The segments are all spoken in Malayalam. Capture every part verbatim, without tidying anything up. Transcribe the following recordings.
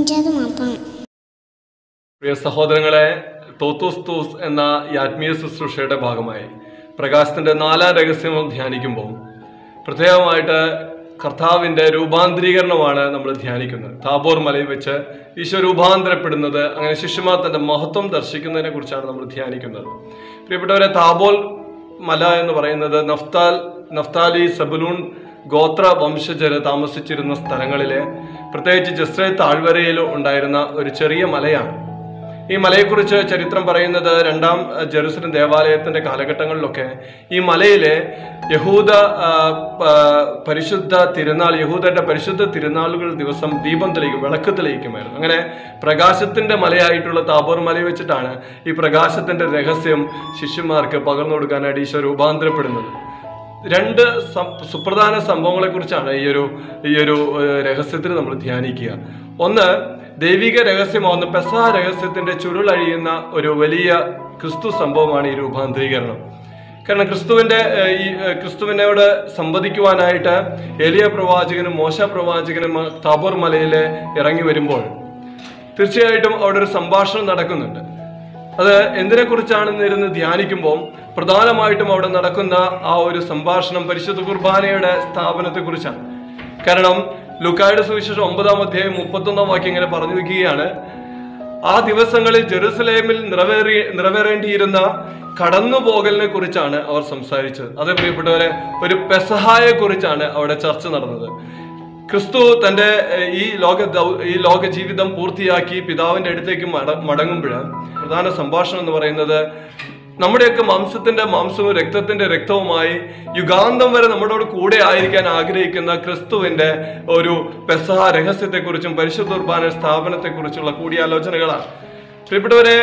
പ്രിയ സഹോദരങ്ങളെ, തോത്തോസ്തോസ് എന്ന ഈ ആത്മീയ ശുശ്രൂഷയുടെ ഭാഗമായി പ്രകാശത്തിന്റെ നാലാം രഹസ്യം ധ്യാനിക്കുമ്പോൾ പ്രത്യേകമായിട്ട് കർത്താവിന്റെ രൂപാന്തരീകരണമാണ് നമ്മൾ ധ്യാനിക്കുന്നത്. താബോർ മലയിൽ വെച്ച് ഈശോ രൂപാന്തരപ്പെടുന്നത്, അങ്ങനെ ശിഷ്യന്മാർ തന്റെ മഹത്വം ദർശിക്കുന്നതിനെ കുറിച്ചാണ് നമ്മൾ ധ്യാനിക്കുന്നത്. പ്രിയപ്പെട്ടവരെ, താബോർ മല എന്ന് പറയുന്നത് നഫ്താൽ നഫ്താലി സബുലൂൺ ഗോത്ര വംശജര് താമസിച്ചിരുന്ന സ്ഥലങ്ങളിലെ, പ്രത്യേകിച്ച് ജസ്രേ താഴ്വരയിൽ ഉണ്ടായിരുന്ന ഒരു ചെറിയ മലയാണ്. ഈ മലയെക്കുറിച്ച് ചരിത്രം പറയുന്നത് രണ്ടാം ജെറുസലേം ദേവാലയത്തിന്റെ കാലഘട്ടങ്ങളിലൊക്കെ ഈ മലയിലെ യഹൂദ പരിശുദ്ധ തിരുനാൾ യഹൂദരുടെ പരിശുദ്ധ തിരുനാളുകൾ ദിവസം ദീപം തെളിയിക്കും, വിളക്ക് തെളിയിക്കുമായിരുന്നു. അങ്ങനെ പ്രകാശത്തിന്റെ മലയായിട്ടുള്ള താബോർ മലയിൽ വെച്ചിട്ടാണ് ഈ പ്രകാശത്തിന്റെ രഹസ്യം ശിഷ്യന്മാർക്ക് പകർന്നു കൊടുക്കാനായിട്ട് ഈശോ രൂപാന്തരപ്പെടുന്നത്. രണ്ട് സുപ്രധാന സംഭവങ്ങളെ കുറിച്ചാണ് ഈ ഒരു ഈ ഒരു രഹസ്യത്തിൽ നമ്മൾ ധ്യാനിക്കുക. ഒന്ന്, ദൈവിക രഹസ്യമാവുന്ന പെസഹ രഹസ്യത്തിന്റെ ചുരുളഴിയുന്ന ഒരു വലിയ ക്രിസ്തു സംഭവമാണ് ഈ രൂപാന്തരീകരണം. കാരണം ക്രിസ്തുവിന്റെ ഈ ക്രിസ്തുവിനോട് സംവദിക്കുവാനായിട്ട് എലിയ പ്രവാചകനും മോശ പ്രവാചകനും താബോർ മലയിൽ ഇറങ്ങി വരുമ്പോൾ തീർച്ചയായിട്ടും അവിടെ ഒരു സംഭാഷണം നടക്കുന്നുണ്ട്. അത് എന്തിനെ കുറിച്ചാണെന്ന് ഇരുന്ന് ധ്യാനിക്കുമ്പോൾ പ്രധാനമായിട്ടും അവിടെ നടക്കുന്ന ആ ഒരു സംഭാഷണം പരിശുദ്ധ കുർബാനയുടെ സ്ഥാപനത്തെ കുറിച്ചാണ്. കാരണം ലൂക്കായുടെ സുവിശേഷം ഒമ്പതാം അധ്യായം മുപ്പത്തൊന്നാം വാക്യം ഇങ്ങനെ പറഞ്ഞു വെക്കുകയാണ്, ആ ദിവസങ്ങളിൽ ജെറുസലേമിൽ നിറവേറി നിറവേറേണ്ടിയിരുന്ന കടന്നുപോകലിനെ കുറിച്ചാണ് അവർ സംസാരിച്ചത്. അതേ പ്രിയപ്പെട്ടവരെ, ഒരു പെസഹായെ കുറിച്ചാണ് അവിടെ ചർച്ച നടന്നത്. ക്രിസ്തു തന്റെ ഈ ലോക ഈ ലോക ജീവിതം പൂർത്തിയാക്കി പിതാവിന്റെ അടുത്തേക്ക് മട മടങ്ങുമ്പോൾ പ്രധാന സംഭാഷണം എന്ന് പറയുന്നത് നമ്മുടെയൊക്കെ മാംസത്തിന്റെ മാംസവും രക്തത്തിന്റെ രക്തവുമായി യുഗാന്തം വരെ നമ്മളോട് കൂടെ ആയിരിക്കാൻ ആഗ്രഹിക്കുന്ന ക്രിസ്തുവിന്റെ ഒരു പെസഹ രഹസ്യത്തെക്കുറിച്ചും പരിശുദ്ധ കുർബാന സ്ഥാപനത്തെക്കുറിച്ചുള്ള കൂടിയാലോചനകളാണ്. പ്രിയപ്പെട്ടവരെ,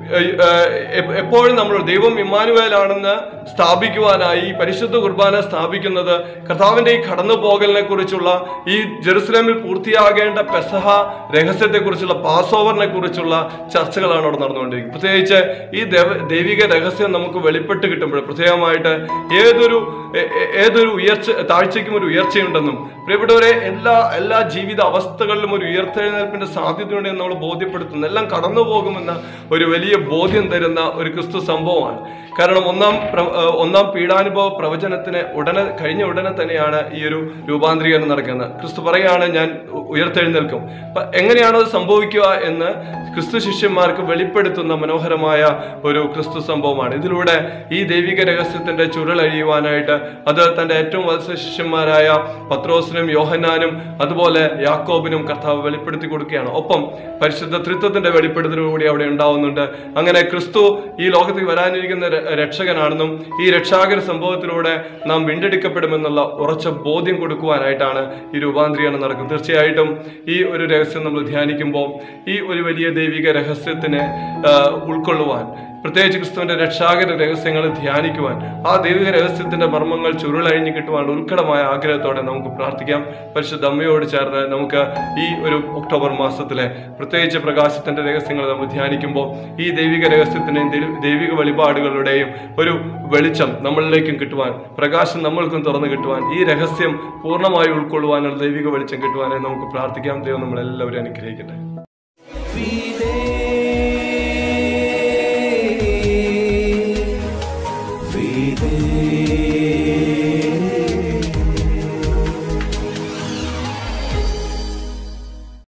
എപ്പോഴും നമ്മൾ ദൈവം ഇമ്മാനുവേലാണെന്ന് സ്ഥാപിക്കുവാനായി പരിശുദ്ധ കുർബാന സ്ഥാപിക്കുന്നത് കർത്താവിന്റെ ഈ കടന്നു പോകലിനെ കുറിച്ചുള്ള, ഈ ജെറുസലേമിൽ പൂർത്തിയാകേണ്ട പെസഹ രഹസ്യത്തെ കുറിച്ചുള്ള, പാസ് ഓവറിനെ കുറിച്ചുള്ള ചർച്ചകളാണ് അവിടെ നടന്നുകൊണ്ടിരിക്കുന്നത്. പ്രത്യേകിച്ച് ഈ ദൈവ ദൈവിക രഹസ്യം നമുക്ക് വെളിപ്പെട്ട് കിട്ടുമ്പോൾ പ്രത്യേകമായിട്ട് ഏതൊരു ഏതൊരു ഉയർച്ച താഴ്ചയ്ക്കും ഒരു ഉയർച്ചയുണ്ടെന്നും, പ്രിയപ്പെട്ടവരെ എല്ലാ എല്ലാ ജീവിത അവസ്ഥകളിലും ഒരു ഉയർത്തെഴുന്നേൽപ്പിന്റെ സാധ്യതയുണ്ടെന്ന് നമ്മൾ ബോധ്യപ്പെടുത്തുന്നു. എല്ലാം കടന്നു പോകുമെന്ന ഒരു വലിയ ബോധ്യം തരുന്ന ഒരു ക്രിസ്തു സംഭവമാണ്. കാരണം ഒന്നാം ഒന്നാം പീഡാനുഭവ പ്രവചനത്തിന് ഉടനെ കഴിഞ്ഞ ഉടനെ തന്നെയാണ് ഈ ഒരു രൂപാന്തരീകരണം നടക്കുന്നത്. ക്രിസ്തു പറയാണ്, ഞാൻ ഉയർത്തെഴുന്നേൽക്കും. എങ്ങനെയാണോ അത് സംഭവിക്കുക എന്ന് ക്രിസ്തു ശിഷ്യന്മാർക്ക് വെളിപ്പെടുത്തുന്ന മനോഹരമായ ഒരു ക്രിസ്തു സംഭവമാണ്. ഇതിലൂടെ ഈ ദൈവിക രഹസ്യത്തിന്റെ ചുരുളഴിയുവാനായിട്ട് അത് തന്റെ ഏറ്റവും വത്സ ശിഷ്യന്മാരായ പത്രോസിനും യോഹന്നാനും അതുപോലെ യാക്കോബിനും കർത്താവ് വെളിപ്പെടുത്തി കൊടുക്കുകയാണ്. ഒപ്പം പരിശുദ്ധ ത്രിത്വത്തിന്റെ വെളിപ്പെടുത്തലോടുകൂടി അവിടെ ഉണ്ടാവുന്നുണ്ട്. അങ്ങനെ ക്രിസ്തു ഈ ലോകത്തേക്ക് വരാനിരിക്കുന്ന രക്ഷകനാണെന്നും ഈ രക്ഷാകര സംഭവത്തിലൂടെ നാം വീണ്ടെടുക്കപ്പെടുമെന്നുള്ള ഉറച്ച ബോധ്യം കൊടുക്കുവാനായിട്ടാണ് ഈ രൂപാന്തരീകരണം നടക്കുന്നത്. തീർച്ചയായിട്ടും ഈ ഒരു രഹസ്യം നമ്മൾ ധ്യാനിക്കുമ്പോൾ ഈ ഒരു വലിയ ദൈവിക രഹസ്യത്തിനെ ഉൾക്കൊള്ളുവാൻ, പ്രത്യേകിച്ച് ക്രിസ്തുവിന്റെ രക്ഷാകര രഹസ്യങ്ങൾ ധ്യാനിക്കുവാൻ, ആ ദൈവിക രഹസ്യത്തിന്റെ മർമ്മങ്ങൾ ചുരുളഴിഞ്ഞു കിട്ടുവാൻ ഉത്കടമായ ആഗ്രഹത്തോടെ നമുക്ക് പ്രാർത്ഥിക്കാം. പരിശുദ്ധ അമ്മയോട് ചേർന്ന് നമുക്ക് ഈ ഒരു ഒക്ടോബർ മാസത്തിലെ പ്രത്യേകിച്ച് പ്രകാശത്തിന്റെ രഹസ്യങ്ങൾ നമ്മൾ ധ്യാനിക്കുമ്പോൾ ഈ ദൈവിക രഹസ്യത്തിന്റെയും ദൈവിക വെളിപാടുകളുടെയും ഒരു വെളിച്ചം നമ്മളിലേക്കും കിട്ടുവാൻ, പ്രകാശം നമ്മൾക്കും തുറന്നു കിട്ടുവാൻ, ഈ രഹസ്യം പൂർണ്ണമായി ഉൾക്കൊള്ളുവാനുള്ള ദൈവിക വെളിച്ചം കിട്ടുവാനായി നമുക്ക് പ്രാർത്ഥിക്കാം. ദൈവം നമ്മളെല്ലാവരും അനുഗ്രഹിക്കട്ടെ.